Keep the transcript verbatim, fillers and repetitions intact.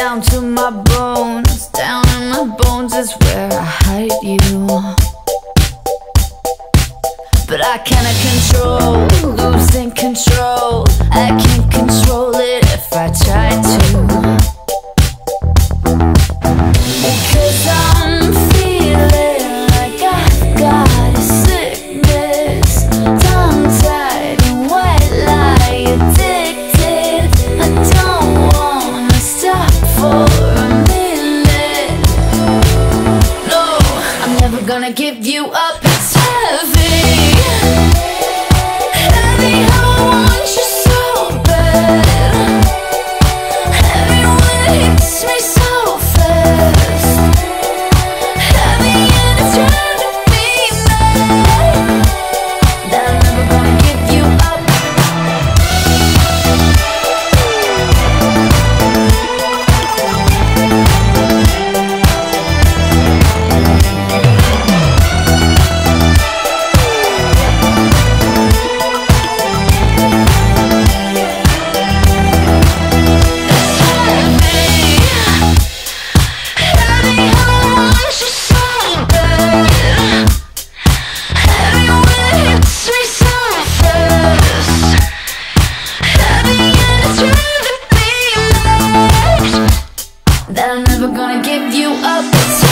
down to my bones. Down in my bones is where I hide you. But I cannot control, losing control. I can't control it if I try to. Because I'm feeling like I've got a sickness, tongue-tied and white lie addicted. I don't wanna stop for a minute. No, I'm never gonna give you up. It's heavy, heavy how I want you so bad. Heavy when it hits me so fast. Heavy and it's driving me mad. That I'm never gonna give you up. That I'm never gonna give you up.